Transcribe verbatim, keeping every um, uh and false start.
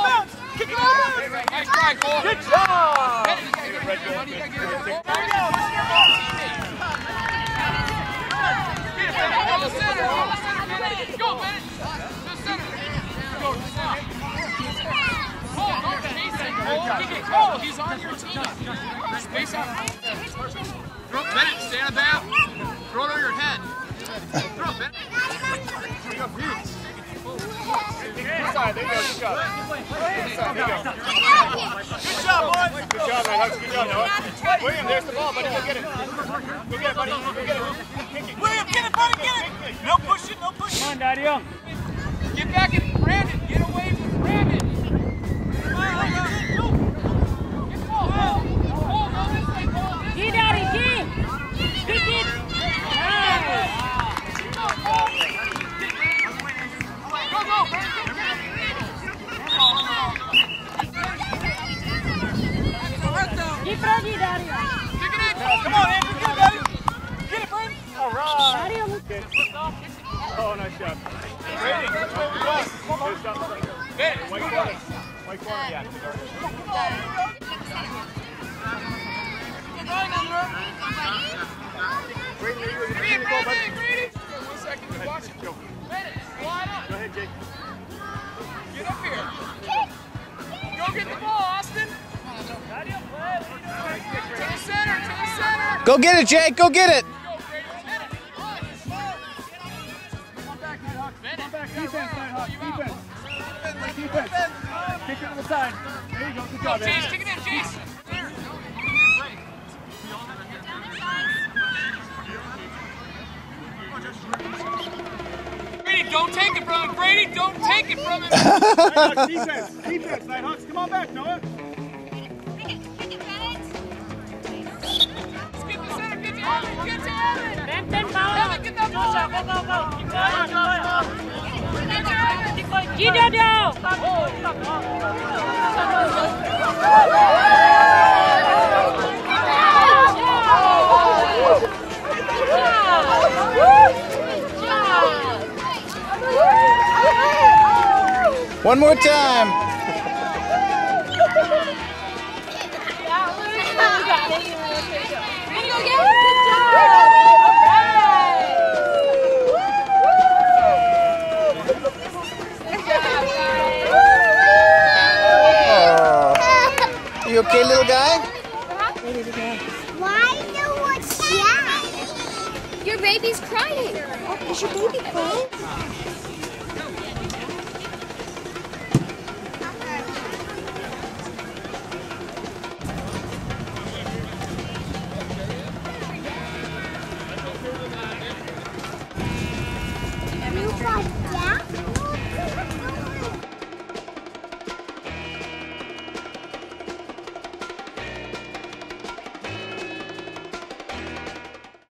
Kick him out of bounds! Nice try, Cole. Good job! Bennett, you gotta get rid of it, buddy. You gotta get rid of it. There you go. Go to center. Go to center, Bennett. Go, Bennett. To the center. Go to the center. Cole, don't chase it, Cole. Kick it, Cole. He's on your team. Space out. Throw, Bennett, stay on the bat. Throw it over your head. Throw it, Bennett. There you go, Hughes. Inside, there you go, good job. Inside, there you go. Good job, boys. Good job, man. Hugs, good job, Noah. William, there's the ball, buddy. Go get it. Go get it, buddy. Go get it. William, get it, buddy, get it. No pushing, no pushing. Come on, Daddy Young. Get back in, Brandon. Get away from Brandon. Get Cole. Cole, go this way, Cole. This way. Daddy, get. Kick it. Go, go, Brandon. Keep ready, Dario. Kick it in. Come on, Andrew, get it, buddy. Get it, Brandon. All right. Dario, Okay. Oh, nice job. Brady, good job. Bennett, White corner. White corner, yeah. Brady, there you go. Grady, Grady, Grady. One second, you watch it. Bennett, slide up. Go ahead, Jake. Get up here. Go get the ball, Austin. To the center, to the center. Go get it, Jake. Go get it. Go, Grady. Bennett. Come back, Nighthawk. Come back, Bennett. defense, Nighthawk. Defense. Defense. Kick it to the side. There you go. Good Go, job, Chase, man. kick it in, Chase. Grady, don't take it from him. Grady, don't take it from him. Nighthawks, defense. Defense, Nighthawks. Come on back, Noah. Get the center, get to Evan, get to Evan. Brampton, power. Evan, get that ball. Go, go, go. Keep going, keep going. Get to Evan. Keep going. Keep it down. One more time. Oh. You okay, little guy? Why no one's crying? Your baby's crying. Oh, is your baby crying?